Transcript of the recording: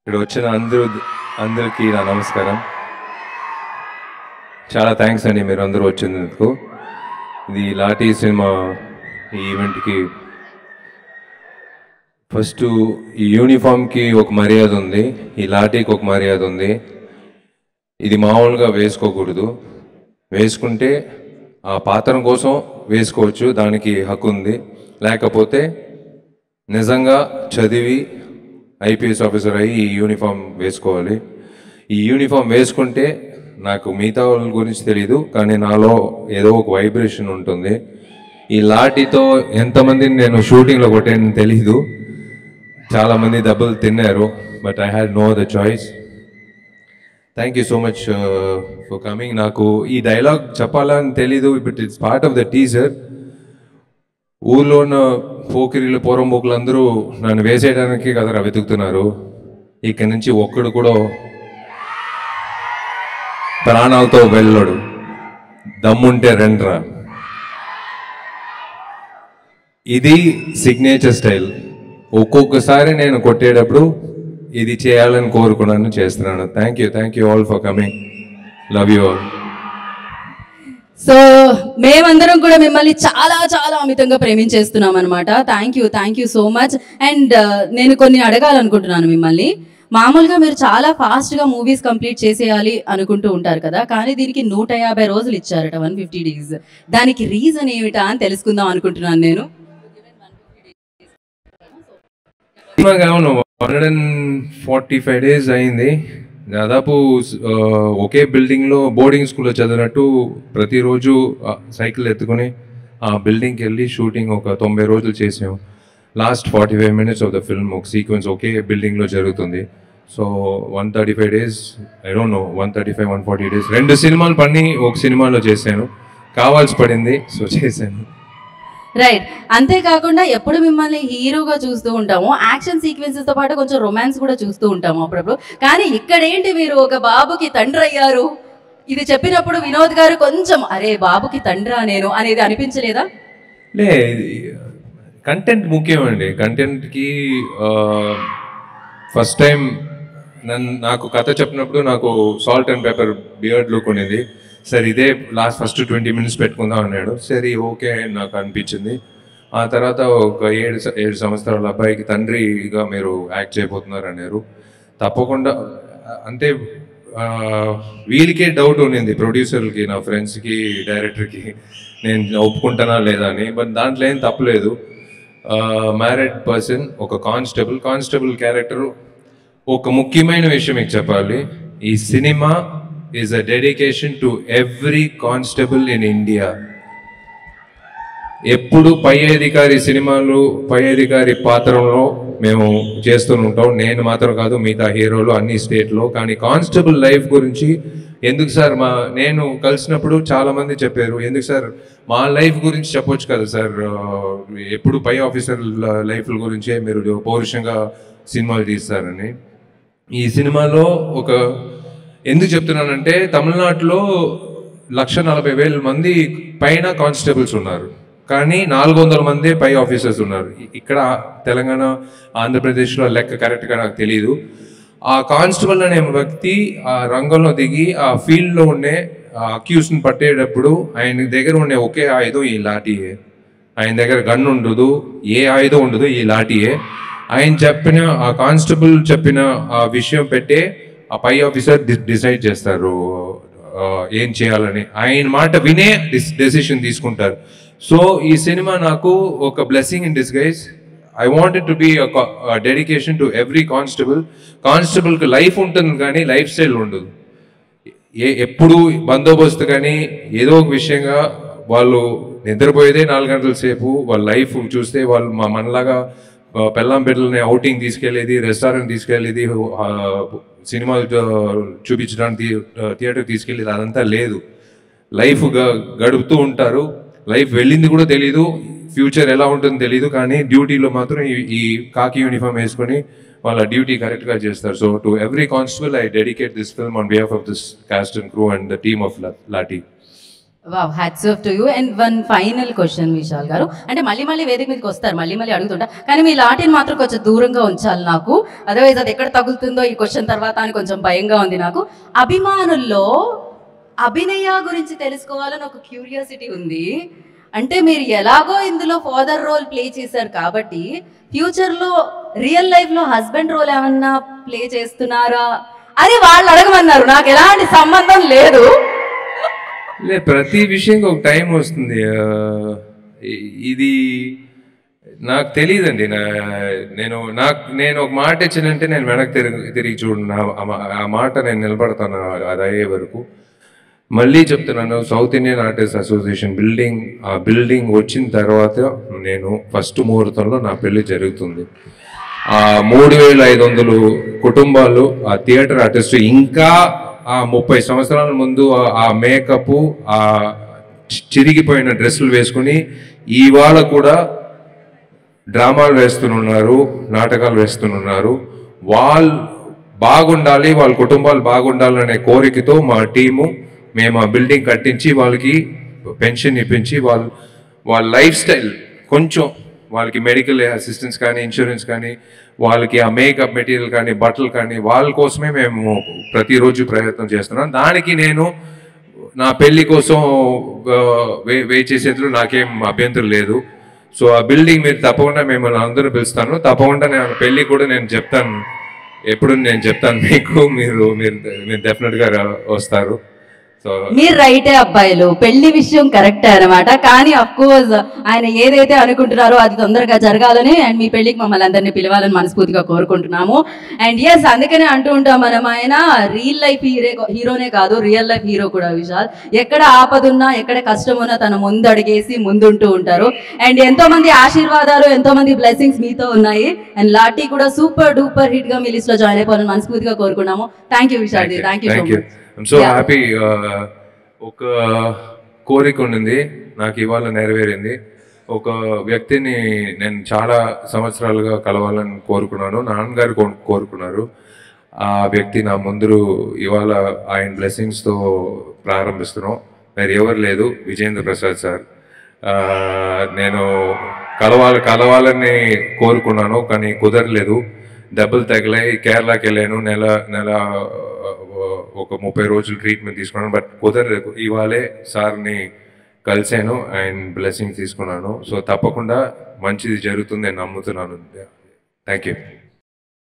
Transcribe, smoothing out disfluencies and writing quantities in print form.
ఇక్కడ వచ్చిన అందరికీ నా నమస్కారం. చాలా థ్యాంక్స్ అండి మీరు అందరూ వచ్చినందుకు. ఇది లాఠీ సినిమా ఈ ఈవెంట్కి ఫస్ట్ ఈ యూనిఫామ్కి ఒక మర్యాద ఉంది, ఈ లాఠీకి ఒక మర్యాద ఉంది. ఇది మామూలుగా వేసుకోకూడదు, వేసుకుంటే ఆ పాత్ర కోసం వేసుకోవచ్చు, దానికి హక్కు ఉంది. లేకపోతే నిజంగా చదివి ఐపీఎస్ ఆఫీసర్ అయ్యి ఈ యూనిఫామ్ వేసుకోవాలి. ఈ యూనిఫామ్ వేసుకుంటే నాకు మిగతా వాళ్ళ గురించి తెలీదు, కానీ నాలో ఏదో ఒక వైబ్రేషన్ ఉంటుంది. ఈ లాఠీతో ఎంతమందిని నేను షూటింగ్లో కొట్టానని తెలీదు, చాలామంది దెబ్బలు తిన్నారు, but I had no other choice. Thank you so much for coming. నాకు ఈ డైలాగ్ చెప్పాలని తెలీదు, but it's part of the teaser. ఊళ్ళో ఉన్న పోకిరీలు పోరంబోకులు అందరూ నన్ను వేసేయడానికి కదరా వెతుకుతున్నారు. ఇక్కడి నుంచి ఒక్కడు కూడా ప్రాణాలతో వెళ్ళడు. దమ్ముంటే రండ్రా. ఇది సిగ్నేచర్ స్టైల్. ఒక్కొక్కసారి నేను కొట్టేటప్పుడు ఇది చేయాలని కోరుకున్నాను, చేస్తున్నాను. Thank you all for coming. Love you all. So మేమందరం కూడా మిమ్మల్ని చాలా చాలా అమితంగా ప్రేమించేస్తున్నాం అనమాట. Thank you so much. And నేను కొన్ని అడగాలనుకుంటున్నాను మిమ్మల్ని. మామూలుగా మీరు చాలా ఫాస్ట్గా మూవీస్ కంప్లీట్ చేసేయాలి అనుకుంటూ ఉంటారు కదా, కానీ దీనికి 150 రోజులు ఇచ్చారట, 150 days. దానికి రీజన్ ఏమిటా అని తెలుసుకుందాం అనుకుంటున్నాను నేను. 145 days అయింది. దాదాపు ఒకే బిల్డింగ్లో బోర్డింగ్ స్కూల్లో చదివినట్టు ప్రతిరోజు సైకిల్ ఎత్తుకొని ఆ బిల్డింగ్కి వెళ్ళి షూటింగ్ ఒక 90 రోజులు చేసాం. Last 45 minutes of the film ఒక సీక్వెన్స్ ఒకే బిల్డింగ్లో జరుగుతుంది. So 135 days, I don't know, 135, 140 days. 2 సినిమాలు పని ఒక సినిమాలో చేశాను, కావాల్సి పడింది, సో చేశాను. రైట్. అంతేకాకుండా ఎప్పుడు మిమ్మల్ని హీరోగా చూస్తూ ఉంటాము, యాక్షన్ సీక్వెన్సెస్తో పాటు కొంచెం రొమాన్స్ కూడా చూస్తూ ఉంటాము అప్పుడప్పుడు. కానీ ఇక్కడేంటి మీరు ఒక బాబుకి తండ్రి అయ్యారు, ఇది చెప్పినప్పుడు వినోద్ గారు కొంచెం అరే బాబుకి తండ్రా నేను అనేది అనిపించలేదా? లే, కంటెంట్ ముఖ్యం అండి. కంటెంట్కి ఫస్ట్ టైం నాకు కథ చెప్పినప్పుడు నాకు salt and pepper beard look ఉండేది. సరే ఇదే ఫస్ట్ 20 minutes పెట్టుకుందాం అన్నాడు. సరే ఓకే నాకు అనిపించింది. ఆ తర్వాత ఒక 7 సంవత్సరాల అబ్బాయికి తండ్రిగా మీరు యాక్ట్ చేయబోతున్నారు అన్నారు. తప్పకుండా అంటే వీళ్ళకే డౌట్ ఉండింది, ప్రొడ్యూసర్కి, నా ఫ్రెండ్స్కి, డైరెక్టర్కి, నేను ఒప్పుకుంటానా లేదా అని. బట్ దాంట్లో ఏం తప్పలేదు. మ్యారీడ్ పర్సన్, ఒక కానిస్టేబుల్ క్యారెక్టర్. ఒక ముఖ్యమైన విషయం మీకు చెప్పాలి, ఈ సినిమా is a dedication to every constable in India. ఎప్పుడు పై అధికారి పాత్రలో మేము చేస్తూ ఉంటాం. నేను మాత్రం కాదు, మిగతా హీరోలు అన్ని స్టేట్లో. కానీ కానిస్టేబుల్ లైఫ్ గురించి ఎందుకు సార్, నేను కలిసినప్పుడు చాలామంది చెప్పారు, ఎందుకు సార్ మా లైఫ్ గురించి చెప్పొచ్చు కదా సార్, ఎప్పుడు పై ఆఫీసర్ లైఫ్ల గురించే మీరు పౌరుషంగా సినిమాలు తీస్తారని. ఈ సినిమాలో ఒక ఎందుకు చెప్తున్నానంటే, తమిళనాడులో 140,000 మంది పైన కానిస్టేబుల్స్ ఉన్నారు, కానీ 400 మంది పై ఆఫీసర్స్ ఉన్నారు. ఇక్కడ తెలంగాణ, ఆంధ్రప్రదేశ్లో లెక్క కరెక్ట్గా నాకు తెలియదు. ఆ కానిస్టేబుల్ అనే వ్యక్తి ఆ రంగంలో దిగి ఆ ఫీల్డ్లో ఉండే అక్యూస్ని పట్టేటప్పుడు ఆయన దగ్గర ఉండే ఒకే ఆయుధం ఈ లాఠీయే. ఆయన దగ్గర గన్ ఉండదు, ఏ ఆయుధం ఉండదు, ఈ లాఠీయే. ఆయన చెప్పిన ఆ కానిస్టేబుల్ చెప్పిన ఆ విషయం పెట్టే ఆ పై ఆఫీసర్ డిసైడ్ చేస్తారు ఏం చేయాలని. ఆయన మాట వినే డెసిషన్ తీసుకుంటారు. సో ఈ సినిమా నాకు ఒక blessing in disguise. I wanted to be dedication to every కానిస్టేబుల్కి లైఫ్ ఉంటుంది కానీ లైఫ్ స్టైల్ ఉండదు. ఎప్పుడు బందోబస్తు కానీ ఏదో ఒక విషయంగా వాళ్ళు నిద్రపోయేదే 4 గంటల సేపు. వాళ్ళ లైఫ్ చూస్తే వాళ్ళు మనలాగా పెళ్ళాం బిడ్డలని అవుటింగ్ తీసుకెళ్ళేది, రెస్టారెంట్ తీసుకెళ్ళేది, సినిమాలు చూపించడానికి థియేటర్ తీసుకెళ్ళేది, అదంతా లేదు. లైఫ్ గడుపుతూ ఉంటారు. లైఫ్ వెళ్ళింది కూడా తెలీదు, ఫ్యూచర్ ఎలా ఉంటుందో తెలీదు, కానీ డ్యూటీలో మాత్రం ఈ కాకి యూనిఫామ్ వేసుకొని వాళ్ళ డ్యూటీ కరెక్ట్గా చేస్తారు. So to every constable I dedicate this film on behalf of this cast and crew and the team of Laththi. Wow, hats off to you. And one final question Vishal garu, అంటే మళ్ళీ వేదిక మీదకి వస్తారు, మళ్ళీ అడుగుతుంటా, కానీ మీ లాటిని మాత్రం కొంచెం దూరంగా ఉంచాలి నాకు, అదర్వైజ్ అది ఎక్కడ తగులుతుందో ఈ క్వశ్చన్ తర్వాత అని కొంచెం భయంగా ఉంది నాకు. అభిమానుల్లో అభినయ గురించి తెలుసుకోవాలని ఒక క్యూరియాసిటీ ఉంది. అంటే మీరు ఎలాగో ఇందులో ఫాదర్ రోల్ ప్లే చేశారు కాబట్టి ఫ్యూచర్లో రియల్ లైఫ్లో హస్బెండ్ రోల్ ఏమన్నా ప్లే చేస్తున్నారా అని వాళ్ళు అడగమన్నారు. నాకు ఎలాంటి సంబంధం లేదు. ప్రతి విషయంకి ఒక టైం వస్తుంది. ఇది నాకు తెలియదండి. నేను ఒక మాట ఇచ్చినంటే నేను వెనక్కి తిరిగి చూడను. ఆ మాట నేను నిలబడతాను అది అయ్యే వరకు. మళ్ళీ చెప్తున్నాను, South Indian artist association building వచ్చిన తర్వాత నేను ఫస్ట్ ముహూర్తంలో నా పెళ్లి జరుగుతుంది. ఆ 3500 కుటుంబాలు, ఆ థియేటర్ ఆర్టిస్ట్, ఇంకా ఆ 30 సంవత్సరాల ముందు ఆ మేకప్, ఆ చిరిగిపోయిన డ్రెస్సులు వేసుకుని ఇవాళ కూడా డ్రామాలు వేస్తున్నారు, నాటకాలు వేస్తున్నారు. వాళ్ళు బాగుండాలి, వాళ్ళ కుటుంబాలు బాగుండాలనే కోరికతో మా టీము మేము ఆ బిల్డింగ్ కట్టించి వాళ్ళకి పెన్షన్ ఇప్పించి వాళ్ళ లైఫ్ స్టైల్ కొంచెం వాళ్ళకి మెడికల్ అసిస్టెన్స్ కానీ, ఇన్సూరెన్స్ కానీ, వాళ్ళకి ఆ మేకప్ మెటీరియల్ కానీ, బట్టలు కానీ, వాళ్ళ కోసమే మేము ప్రతిరోజు ప్రయత్నం చేస్తున్నాం. దానికి నేను నా పెళ్లి కోసం వెయిట్ చేసేందులో నాకేం అభ్యంతరం లేదు. సో ఆ బిల్డింగ్ మీరు తప్పకుండా మిమ్మల్ని అందరూ పిలుస్తాను. తప్పకుండా నేను పెళ్లి కూడా నేను చెప్తాను, ఎప్పుడు నేను చెప్తాను మీకు, మీరు డెఫినెట్గా వస్తారు. మీరు రైటే అబ్బాయిలు, పెళ్లి విషయం కరెక్టే అనమాట. కానీ అఫ్ కోర్స్ ఆయన ఏదైతే అనుకుంటున్నారో అది తొందరగా జరగాలని అండ్ మీ పెళ్లికి మమ్మల్ని అందరినీ పిలవాలని మనస్ఫూర్తిగా కోరుకుంటున్నాము. అండ్ ఎస్, అందుకనే అంటూ ఉంటాం మనం, ఆయన రియల్ లైఫ్ హీరోనే కాదు, రియల్ లైఫ్ హీరో కూడా విశాల్. ఎక్కడ ఆపదున్నా, ఎక్కడ కష్టం ఉన్నా తన ముందు అడిగేసి ముందుంటూ ఉంటారు. అండ్ ఎంతో మంది ఆశీర్వాదాలు, ఎంతో మంది బ్లెస్సింగ్స్ మీతో ఉన్నాయి. అండ్ లాటీ కూడా సూపర్ డూపర్ హిట్ గా మీ లిస్ట్ లో జాయిన్ అయిపోవాలని మనస్ఫూర్తిగా కోరుకున్నాము. Thank you Vishal, thank you so much. I'm so happy. ఒక కోరిక ఉండింది, నాకు ఇవాళ నెరవేరింది. ఒక వ్యక్తిని నేను చాలా సంవత్సరాలుగా కలవాలని కోరుకున్నాను, నాన్నగారు కోరుకున్నారు. ఆ వ్యక్తి నా ముందు ఇవాళ ఆయన బ్లెస్సింగ్స్తో ప్రారంభిస్తున్నాం. మరి ఎవరు లేదు, విజేంద్ర ప్రసాద్ సార్. నేను కలవాలని కోరుకున్నాను, కానీ కుదరలేదు. దెబ్బలు తగిలాయి. కేరళకి వెళ్ళాను, నెల ఒక 30 రోజులు ట్రీట్మెంట్ తీసుకున్నాను, బట్ కుదరలేదు. ఇవాళే సార్ని కలిశాను, అండ్ బ్లెస్సింగ్ తీసుకున్నాను. సో తప్పకుండా మంచిది జరుగుతుంది నేను నమ్ముతున్నాను. Thank you.